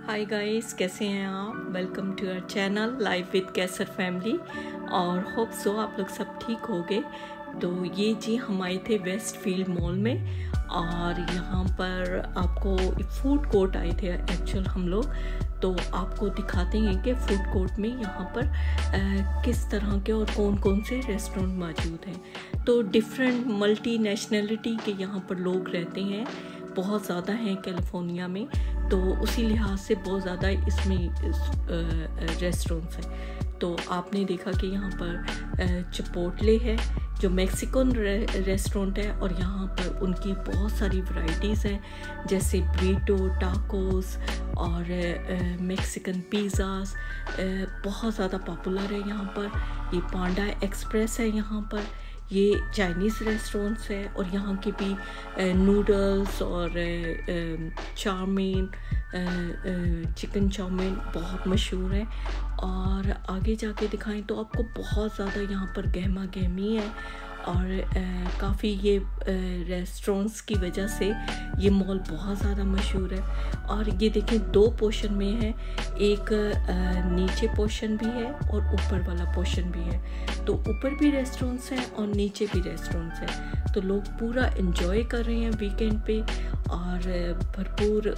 Hi guys, कैसे हैं आप। Welcome to our channel life with Kaiser family. और होप सो आप लोग सब ठीक होंगे। तो ये जी हम आए थे वेस्ट फील्ड मॉल में और यहाँ पर आपको फूड कोर्ट आए थे एक्चुअल हम लोग। तो आपको दिखाते हैं कि फूड कोर्ट में यहाँ पर किस तरह के और कौन कौन से रेस्टोरेंट मौजूद हैं। तो डिफरेंट मल्टी नेशनलिटी के यहाँ पर लोग रहते हैं, बहुत ज़्यादा हैं कैलिफोर्निया में। तो उसी लिहाज से बहुत ज़्यादा इसमें रेस्टोरेंट्स हैं। तो आपने देखा कि यहाँ पर चिपोटले है जो मैक्सिकन रेस्टोरेंट है और यहाँ पर उनकी बहुत सारी वैरायटीज़ हैं, जैसे ब्रीटो, टाकोस और मैक्सिकन पिज़्ज़ास बहुत ज़्यादा पॉपुलर है यहाँ पर। ये पांडा एक्सप्रेस है यहाँ पर, ये चाइनीज़ रेस्टोरेंट्स है और यहाँ के भी नूडल्स और चाउमीन, चिकन चाउमीन बहुत मशहूर है। और आगे जाके दिखाएं तो आपको बहुत ज़्यादा यहाँ पर गहमा गहमी है और काफ़ी ये रेस्टोरेंट्स की वजह से ये मॉल बहुत ज़्यादा मशहूर है। और ये देखें, दो पोर्शन में है, एक नीचे पोर्शन भी है और ऊपर वाला पोर्शन भी है। तो ऊपर भी रेस्टोरेंट्स हैं और नीचे भी रेस्टोरेंट्स हैं। तो लोग पूरा एंजॉय कर रहे हैं वीकेंड पे और भरपूर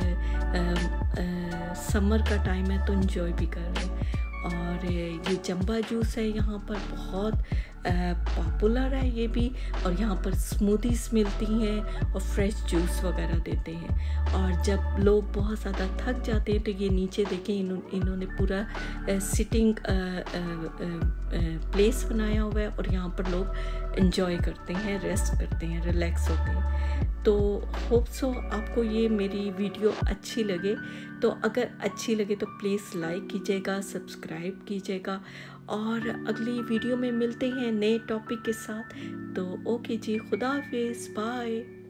समर का टाइम है तो एंजॉय भी कर रहे हैं। और ये जंबा जूस है यहाँ पर बहुत पॉपुलर है ये भी, और यहाँ पर स्मूदीज़ मिलती हैं और फ्रेश जूस वगैरह देते हैं। और जब लोग बहुत ज़्यादा थक जाते हैं तो ये नीचे देखें इन्होंने पूरा सिटिंग प्लेस बनाया हुआ है और यहाँ पर लोग एंजॉय करते हैं, रेस्ट करते हैं, रिलैक्स होते हैं। तो होप सो आपको ये मेरी वीडियो अच्छी लगे। तो अगर अच्छी लगे तो प्लीज़ लाइक कीजिएगा, सब्सक्राइब कीजिएगा और अगली वीडियो में मिलते हैं नए टॉपिक के साथ। तो ओके जी, खुदा हाफिज़, बाय।